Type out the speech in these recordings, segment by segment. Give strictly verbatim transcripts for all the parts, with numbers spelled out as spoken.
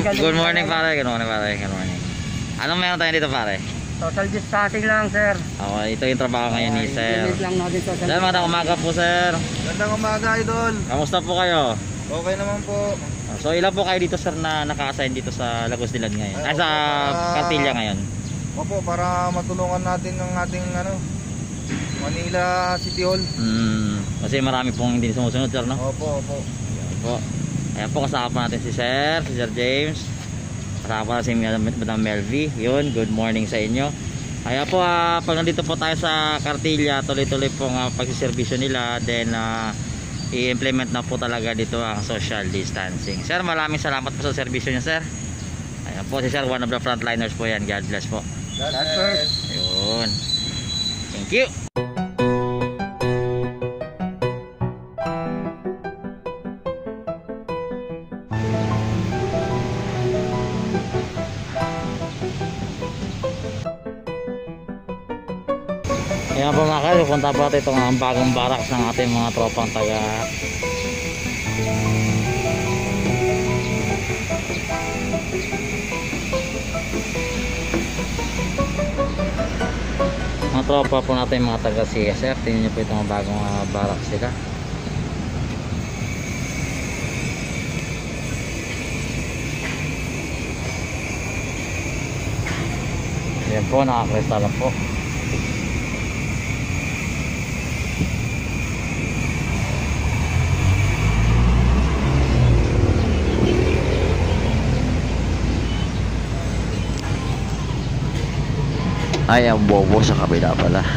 Good morning pare, good morning pare, good morning. Anong meron tayo dito pare? Social distancing lang sir. Oo, ito yung trabaho ngayon ni sir. Lang natin social. Sir, magandang umaga po sir. Magandang umaga idol. Kamusta po kayo? Okay naman po. So ilan po kayo dito sir na naka-assign dito sa Lagos Dilan ngayon? Ay, sa Cartilla ngayon? Opo, para matulungan natin ng ating ano, Manila City Hall. Hmm, kasi marami pong hindi sumusunod sir, no? Opo, opo. Ayan po. Ayan po, kasama po natin si sir, si Sir James. Kasama po natin si Madam Melvie. Yun, good morning sa inyo. Kaya po, uh, pag nandito po tayo sa Cartilla, tuloy-tuloy po ang uh, pagsiservisyo nila. Then, uh, i-implement na po talaga dito ang social distancing. Sir, maraming salamat po sa servisyo niyo, sir. Ayan po si sir, one of the frontliners po yan. God bless po. God bless. Ayun. Thank you. Ayan po mga kayo, punta po natin itong ang bagong barracks ng ating mga tropang taga mga tropa po natin mga taga C S F. Tingnan nyo po itong bagong uh, barracks sila. Ayan po, nakakristal po. Ay, ang bobo sa kabila pala.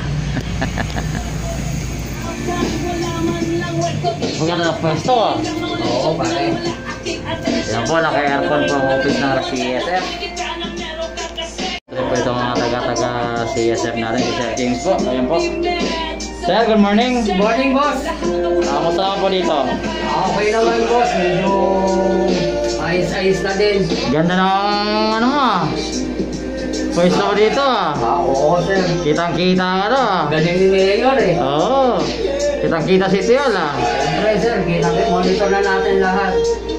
Maganda na pwesto ah. Oo, pare. Yan po, naka-aircon po ang office ng C S F. Ito po itong mga taga-taga C S F natin, si Sir James po. Ayan po. Sir, good morning. Good morning boss. Kamusta naman po dito? Okay naman boss, medyo ayos-ayos na din. Ganda ng ano mo ah. Pwesto ko dito ah. Ah, oo sir. Kitang-kita ka na ah. Galing ni Mayor eh. Oo. Kitang-kita si Tiyol ah. Siyempre sir, kita monitor na natin lahat.